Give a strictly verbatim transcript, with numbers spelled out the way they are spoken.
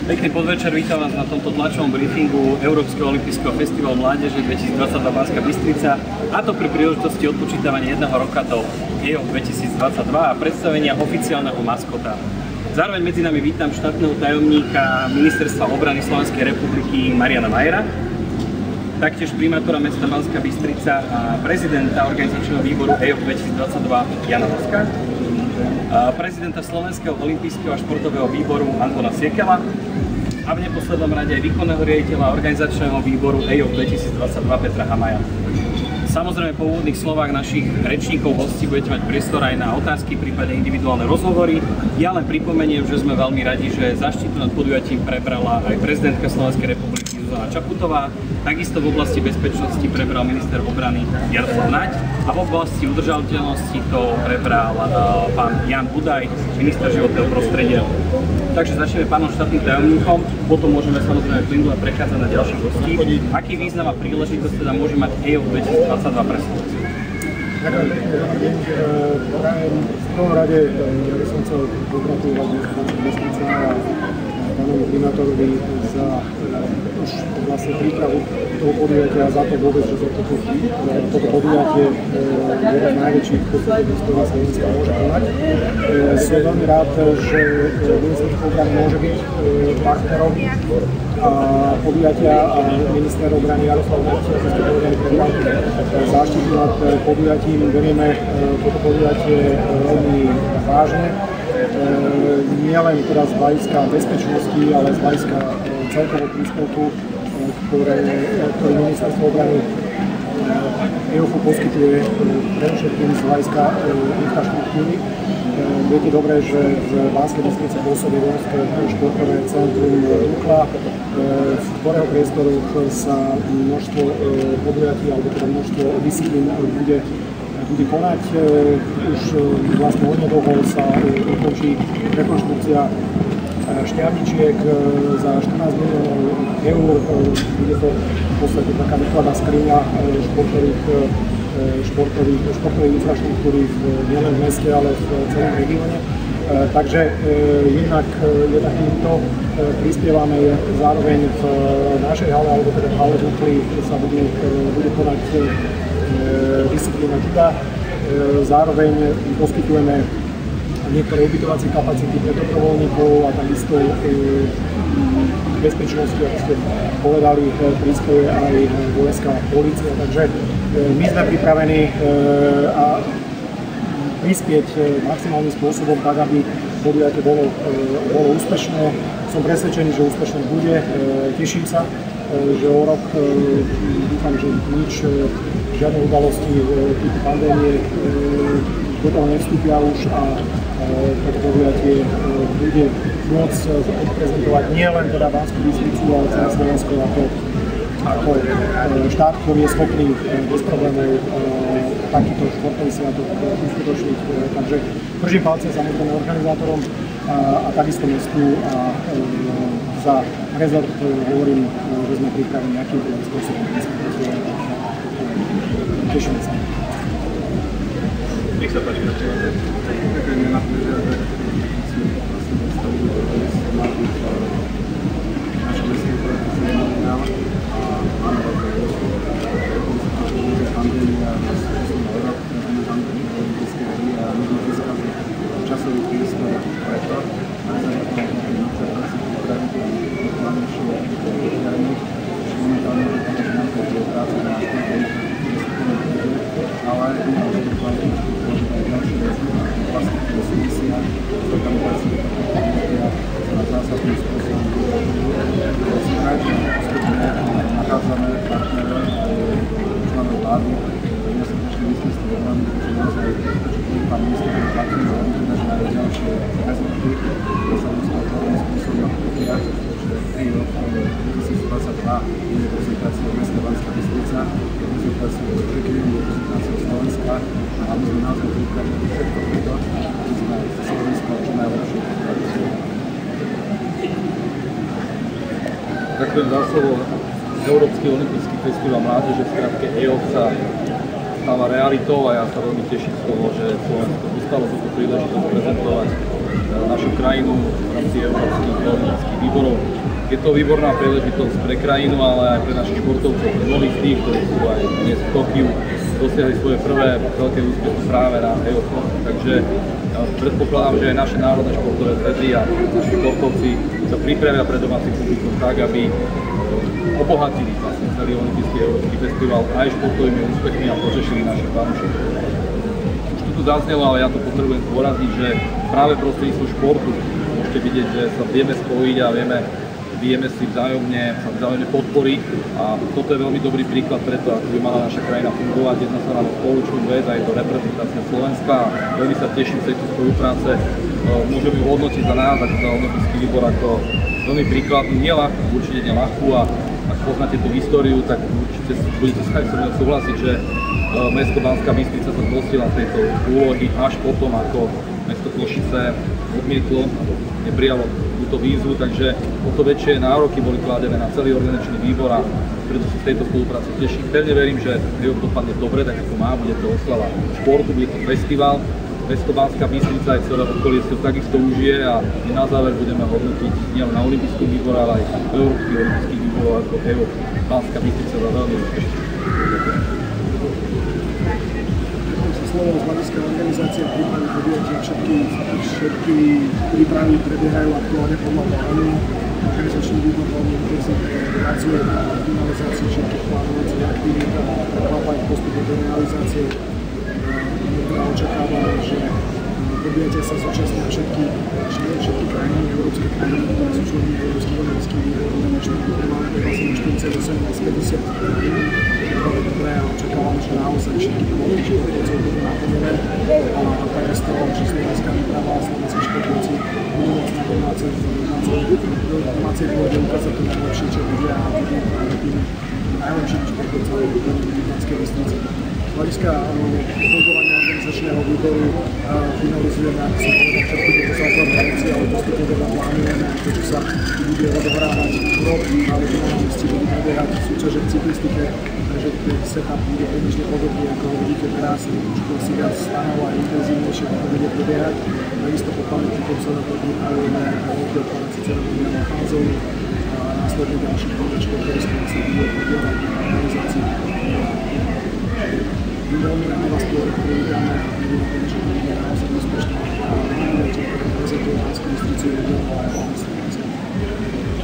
Pekný podvečer, vítam vás na tomto tlačovom briefingu Európskeho olympijského festivalu mládeže dvetisícdvadsaťdva Banská Bystrica, a to pri príležitosti odpočítavania jedného roka do E O dvetisícdvadsaťdva a predstavenia oficiálneho maskota. Zároveň medzi nami vítam štátneho tajomníka Ministerstva obrany Slovenskej republiky Mariana Majera, taktiež primátora mesta Banská Bystrica a prezidenta organizačného výboru E O dvetisícdvadsaťdva Jana Voska, prezidenta Slovenského olympijského a športového výboru Antona Siekela a v neposlednom rade aj výkonného riaditeľa organizačného výboru E O dvetisícdvadsaťdva Petra Hamaja. Samozrejme, po úvodných slovách našich rečníkov hostí budete mať priestor aj na otázky, prípadne individuálne rozhovory. Ja len pripomeniem, že sme veľmi radi, že záštitu nad podujatím prebrala aj prezidentka Slovenskej republiky Zuzana Čaputová. Takisto v oblasti bezpečnosti prebral minister obrany Jaroslav Naď a v oblasti udržateľnosti to prebral uh, pán Jan Budaj, minister životného prostredia. Takže začneme pánom štátnym tajomníkom, potom môžeme samozrejme plynule prechádzať na ďalších hostí. Aký význam a príležitosť teda môže mať E O dvetisícdvadsaťdva pre Slovensko? Ďakujem. V prvom rade ja by som chcel pogratulovať Banskej Bystrice a pánovi primátorovi za už vlastne prípravu toho podujatia, za to vôbec, že toto, toto podujatie je jeden z najväčších posledných, ktorá sa dneska môže konať. Som veľmi rád, že Ministerstvo obrany môže byť partnerom a podujatia a minister obrany Jaroslav Naď, ako ste povedali, prebral záštitu nad podujatím. Berieme toto podujatie veľmi vážne. Nie len teda z hľadiska bezpečnosti, ale z hľadiska celkového príspevku, ktoré, ktoré ministerstvo obrany E O F poskytuje predovšetkým z hľadiska infraštruktúry. Viete dobre, že v Banskej Bystrici pôsobí Vojenské športové centrum Dukla, v ktorého priestoroch sa množstvo podujatí alebo teda množstvo disciplín bude bude konať. Už vlastne onedlho sa ukončí rekonštrukcia šťavničiek za štrnásť miliónov eur. Bude to v podstate taká výkladná skriňa športových, športových, športovej infraštruktúry nielen v meste, ale v celom regióne. Takže jednak, jednak týmto prispievame zároveň v našej hale, alebo teda v hale Dukly sa bude, bude konať disciplína juda. Zároveň poskytujeme niektoré ubytovacie kapacity pre dobrovoľníkov a takisto bezpečnosti, ako ste povedali, prispieje aj vojenská polícia. Takže my sme pripravení a prispieť maximálnym spôsobom tak, aby podujatie bolo, bolo úspešné. Som presvedčený, že úspešné bude. Teším sa, že o rok dúfam, že nič, žiadne udalosti typu pandémie do toho nevstúpia už a toto podujatie bude môcť odprezentovať nie len teda Banskú Bystricu, ale celé Slovensko ako, ako štát, ktorý je schopný bez problémov takýto športový sviatok uskutočniť. Takže držím palce samozrejme organizátorom a, a takisto mestu a za rezort hovorím, že sme pripravení nejakým spôsobom diskutovať. Tešíme sa. Nech sa páči. Časový priestor preto, ale ďalšie veci vlastne súvisia s organizáciou na zásadným spôsobom rozprávať. Postupne nachádzame partnerov členov vlády, nesrdečný ministerstvo obrany, že naozaj pán minister platí za že aj ďalšie rezorty, ktoré sa uspôsobom spôsobom prijať, že tri roky dvetisícdvadsaťdva je reprezentáciou mesta Banská Bystrica, reprezentáciou regionu, reprezentáciou Slovenska a my sme naozaj pripravili všetko preto, aby sme Slovensko čo najlepšie pripravili. Ďakujem za slovo. Európsky olympijský festival mládeže v skratke E O sa stáva realitou a ja sa veľmi teším z toho, že Slovensko dostalo túto príležitosť prezentovať našu krajinu v rámci európskych olympijských výborov. Je to výborná príležitosť pre krajinu, ale aj pre našich športovcov, mnohí z tých, ktorí sú aj dnes v Tokiu, dosiahli svoje prvé veľké úspechy práve na E O S. Takže ja predpokladám, že aj naše národné športové zväzy a naši športovci sa pripravia pre domáci publikum tak, aby obohatili vlastne celý olympijský európsky festival aj športovými úspechmi a potešili našich fanúšikov. Už to tu zaznelo, ale ja to potrebujem zdôrazniť, že práve prostredníctvom športu môžete vidieť, že sa vieme spojiť a vieme vieme si vzájomne, vzájomne podporiť a toto je veľmi dobrý príklad preto, ako by mala naša krajina fungovať. Jedná sa nám o spoločnú vec a je to reprezentácia Slovenska a veľmi sa teším z tejto spolupráce. Môžem ju hodnotiť za nás, ako za olympijský výbor, ako veľmi príkladný, nie ľahkú, určite nie ľahkú a ak poznáte tú históriu, tak určite budete sa aj so mnou súhlasiť, že mesto Banská Bystrica sa zhostila tejto úlohy až potom, ako mesto Košice odmietlo, neprijalo túto výzvu, takže o to väčšie nároky boli kladené na celý organizačný výbor a preto sa z tejto spolupráce teším. Pevne verím, že E O S dopadne dobre, tak ako má, bude to oslava športu, bude to festival. Mesto Banská Bystrica aj celé okolie si to takisto užije a my na záver budeme hodnotiť nielen na olympijský výbor, ale aj Európsky olympijský výbor ako E O S Banská Bystrica za veľmi úspešný. Slovo z hľadiska organizácie prípravy podujatia, všetky, všetky prípravy prebiehajú aktuálne podľa plánu. Organizačný výbor veľmi intenzívne pracuje na finalizácii všetkých plánovacích aktivít a prekvapať postupne do realizácie. Teda očakávame, že podujatia sa zúčastnia všetky, všetky krajiny, európske krajiny, ktoré sú členmi Európskych olympijských organizačných výborov. Máme vlastne štyridsaťosem z päťdesiat krajín. Dobre, a očakávam, že naozaj všetky kvóty športovcov budú naplnené a takisto, že slovenská výprava a slovenskí športovci budú môcť na domácej domácej pôde ukázať to najlepšie, čo bude a budú práve tým najlepšími športovcami v Banskej Bystrici. Z hľadiska fungovania organizačného výboru finalizujeme, ako som povedal, všetky tieto základné veci, ale postupne teda plánujeme to, čo sa bude odohrávať rok, ale to na mieste budú prebiehať súťaže v cyklistike, takže ten setup bude približne podobný, ako ho vidíte teraz, už to si viac stanov a intenzívnejšie to bude prebiehať. Takisto po pamätníkom sa na to pripravujeme veľký otvárací ceremonia na fanzónu a následne ďalších športov, ktoré sa bude podielať na organizácii. Veľmi rád vás tu privítáme a budeme konečne naozaj úspešné a budete prezentovať Banskú Bystricu.